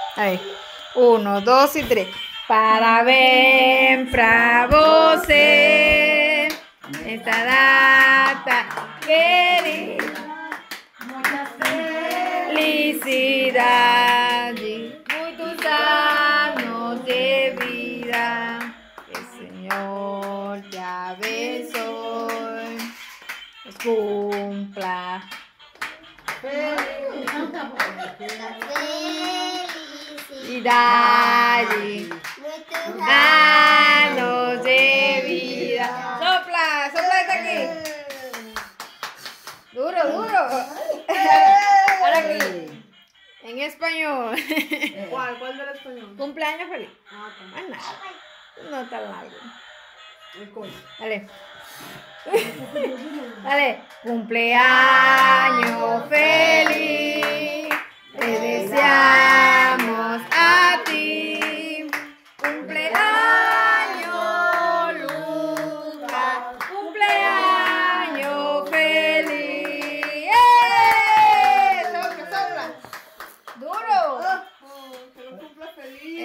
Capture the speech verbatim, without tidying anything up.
Ahí. Uno, dos y tres. Parabéns para você. Esta data querida. Muchas felicidades. Muchos años de vida. Que el Señor te abençoe. Cumpla. Felicidade, anos de vida. Sopla, sopla esta aquí. Duro, duro. Ahora aquí. En español. ¿Cuál? ¿Cuál del español? Cumpleaños feliz. Ah, Más nada. No tan largo. el coño. Dale. Dale. Cumpleaños feliz. Te deseamos.